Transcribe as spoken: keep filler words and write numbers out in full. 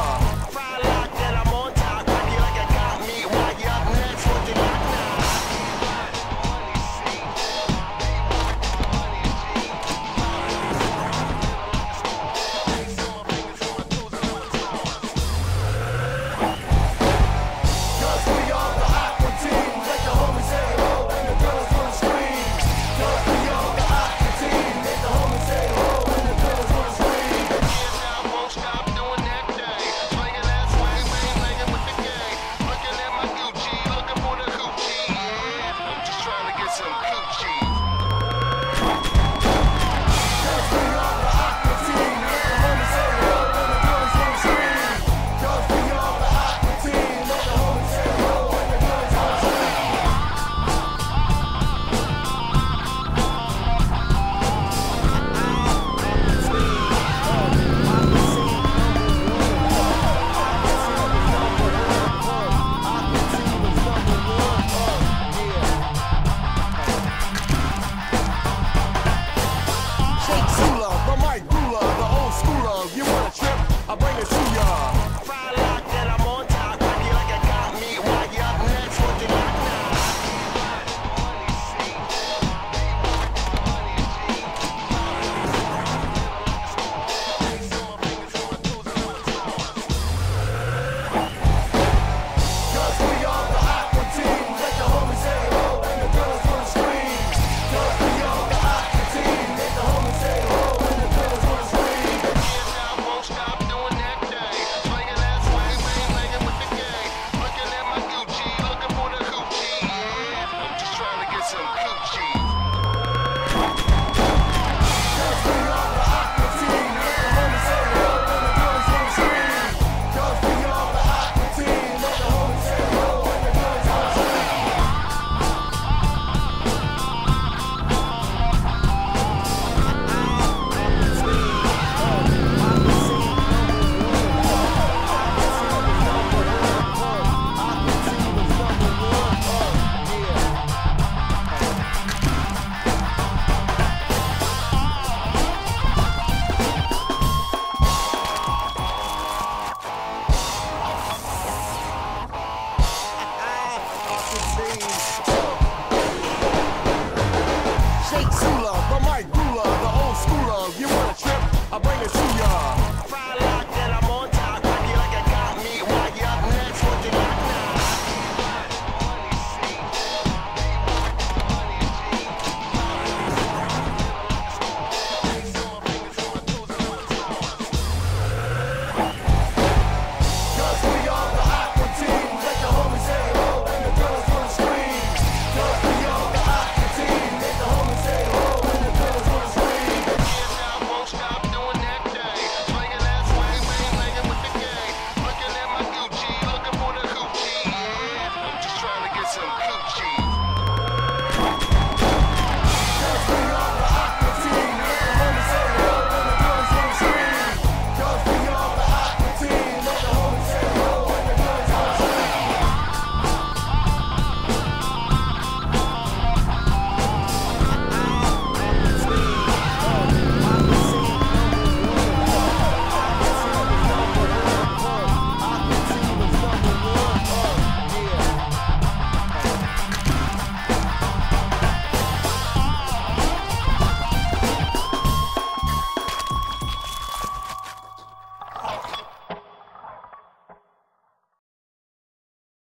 Fry lock that I'm on top. Rock you like I got me. While you up next, what you got now? Cause we are the Aqua team. Let the homies say ho and the girls wanna scream. Cause we are the Aqua team. Let the homies say ho and the girls wanna scream. Yeah, now won't stop doing that day. Swinging that swing, swing, swinging with the gang. Looking at my Gucci, looking for the hoochie. Yeah, I'm just trying to get some coochie. Cause we are the Aqua team. Let the homies say ho and the girls wanna scream. Cause we are the Aqua team. Let the homies say ho and the girls wanna scream. Shake Sula, the mic ruler, the old schooler. You want a trip? I bring it to ya. Fry lock that I'm on top. Rock you like I got me. While you up next, what you got now? Cause we are the Aqua team. Let the homies say ho and the girls wanna scream. Cause we are the Aqua team. Let the homies say ho and the girls wanna scream. Yeah, now won't stop doing that day. Swinging that swing, swing, swinging with the gang. Looking at my Gucci, looking for the hoochie. Yeah, I'm just trying to get some coochie. Cause we are the Aqua team. Let the homies say ho and the girls wanna scream. Cause we are the Aqua team. Let the homies say ho and the girls wanna scream. Shake Sula, the mic ruler, the old schooler. You want a trip? I bring it to